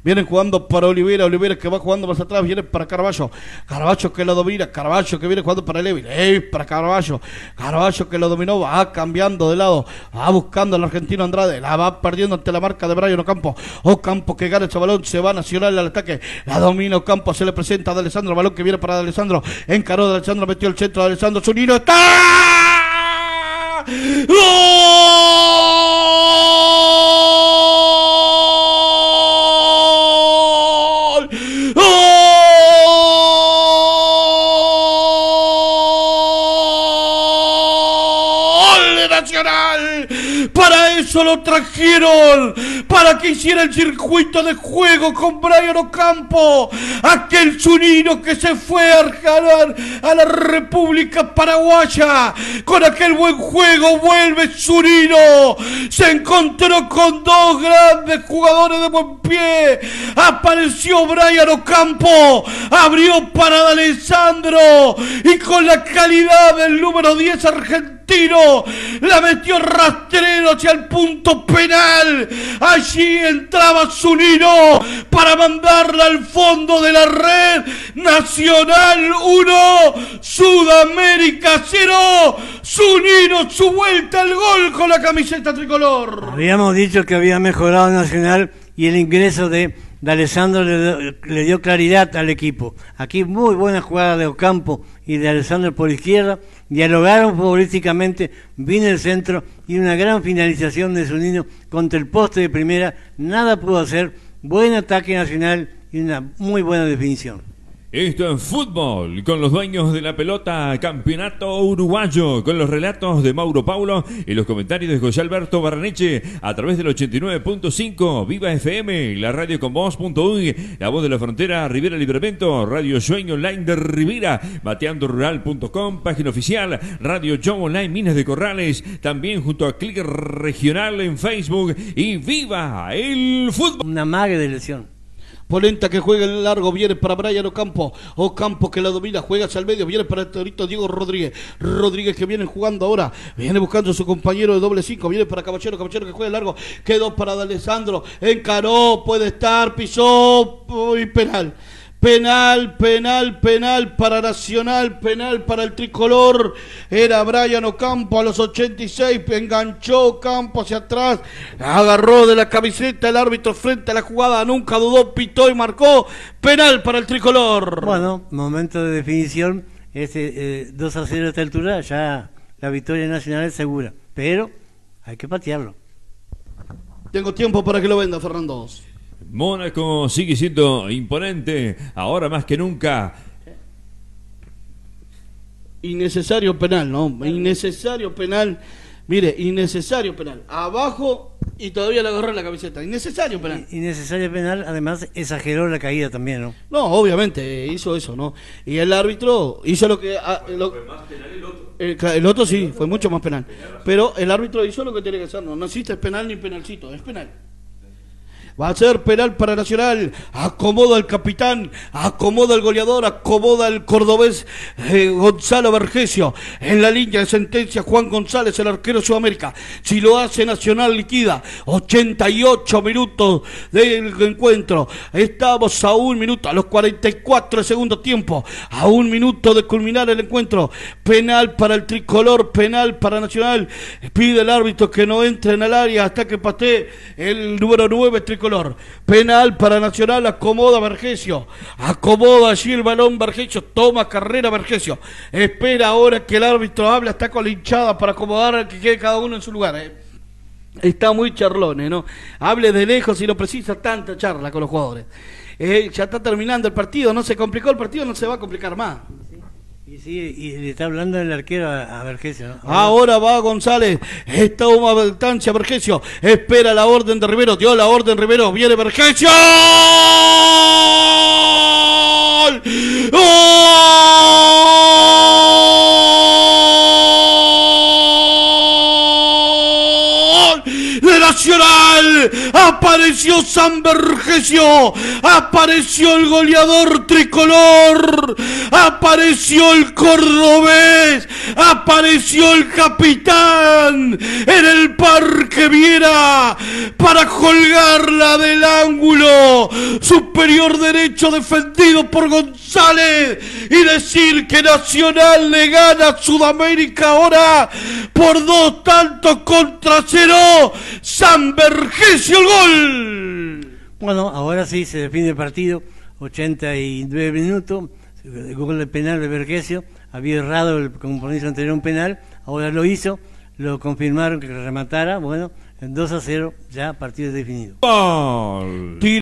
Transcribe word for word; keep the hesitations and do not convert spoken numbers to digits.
Vienen jugando para Olivera, Olivera que va jugando más atrás, viene para Carballo, Carballo que lo domina, Carballo que viene jugando para Levi, Levi para Carballo, Carballo que lo dominó, va cambiando de lado, va buscando al argentino Andrade, la va perdiendo ante la marca de Brian Ocampo, Ocampo que gana ese balón, se va Nacional al ataque, la domina Ocampo, se le presenta a D'Alessandro, balón que viene para D'Alessandro, encaró de D'Alessandro, metió el centro de D'Alessandro, Zunino está. ¡Gol! Nacional, para eso lo trajeron, para que hiciera el circuito de juego con Brian Ocampo, aquel zunino que se fue a ganar a la República Paraguaya, con aquel buen juego vuelve Zunino, se encontró con dos grandes jugadores de buen pie, apareció Brian Ocampo, abrió para D'Alessandro y con la calidad del número diez argentino, la metió rastrero hacia el punto penal. Allí entraba Zunino para mandarla al fondo de la red. Nacional uno, Sudamérica cero. Zunino su vuelta al gol con la camiseta tricolor. Habíamos dicho que había mejorado Nacional y el ingreso de D'Alessandro le, le dio claridad al equipo. Aquí muy buena jugada de Ocampo y de D'Alessandro por izquierda. Dialogaron futbolísticamente, vino el centro y una gran finalización de Zunino contra el poste de primera. Nada pudo hacer. Buen ataque Nacional y una muy buena definición. Esto es fútbol, con los dueños de la pelota, campeonato uruguayo, con los relatos de Mauro Paulo y los comentarios de José Alberto Barreneche, a través del ochenta y nueve punto cinco, Viva F M, la radio con voz punto uy, la voz de la frontera, Rivera Librevento, Radio Sueño Online de Rivera, bateando rural punto com, página oficial, Radio Show Online Minas de Corrales, también junto a Click Regional en Facebook, y Viva el Fútbol. Una mague de lesión. Polenta que juega en el largo, viene para Brian Ocampo, Ocampo que la domina, juega hacia el medio, viene para el torito Diego Rodríguez, Rodríguez que viene jugando ahora, viene buscando a su compañero de doble cinco, viene para Caballero, Caballero que juega en largo, quedó para D'Alessandro, encaró, puede estar, pisó, y penal. Penal, penal, penal para Nacional, penal para el tricolor. Era Brian Ocampo a los ochenta y seis, enganchó Ocampo hacia atrás, agarró de la camiseta el árbitro frente a la jugada, nunca dudó, pitó y marcó penal para el tricolor. Bueno, momento de definición, este eh, dos a cero a esta altura, ya la victoria nacional es segura, pero hay que patearlo. Tengo tiempo para que lo venda, Fernando. Mónaco sigue siendo imponente, ahora más que nunca. Innecesario penal, ¿no? Innecesario penal. Mire, innecesario penal. Abajo y todavía le agarró la camiseta. Innecesario penal. Innecesario penal, además exageró la caída también, ¿no? No, obviamente hizo eso, ¿no? Y el árbitro hizo lo que... Ah, lo, ¿Fue más penal el otro? El, el otro sí, fue mucho más penal. Pero el árbitro hizo lo que tiene que hacer, ¿no? No existe penal ni penalcito, es penal. Va a ser penal para Nacional. Acomoda el capitán, acomoda el goleador, acomoda el cordobés eh, Gonzalo Vergesio. En la línea de sentencia Juan González, el arquero de Sudamérica. Si lo hace Nacional, liquida. ochenta y ocho minutos del encuentro. Estamos a un minuto, a los cuarenta y cuatro de segundo tiempo. A un minuto de culminar el encuentro. Penal para el tricolor, penal para Nacional. Pide el árbitro que no entren al área hasta que patee el número nueve tricolor. Penal para Nacional, acomoda Vergesio, acomoda allí el balón Vergesio, toma carrera Vergesio, espera ahora que el árbitro hable, está con la hinchada para acomodar a que quede cada uno en su lugar, ¿eh? Está muy charlone, ¿no? Hable de lejos y no precisa tanta charla con los jugadores. Eh, ya está terminando el partido, no se complicó el partido, no se va a complicar más. Y sí, y le está hablando el arquero a, a Vergesio, ¿no? Ahora va González, está una distancia Vergesio, espera la orden de Rivero, dio la orden Rivero, viene Vergesio. ¡Gol! De Nacional, apareció San Vergesio, apareció el goleador tricolor, apareció el cordobés, apareció el capitán en el Parque Viera para colgarla del ángulo, superior derecho defendido por González y decir que Nacional le gana a Sudamérica ahora por dos tantos contra cero. San Vergesio el gol. Bueno, ahora sí se define el partido, ochenta y nueve minutos, el gol de penal de Vergesio, había errado el compromiso anterior un penal, ahora lo hizo, lo confirmaron que rematara, bueno, en dos a cero ya partido definido. Gol.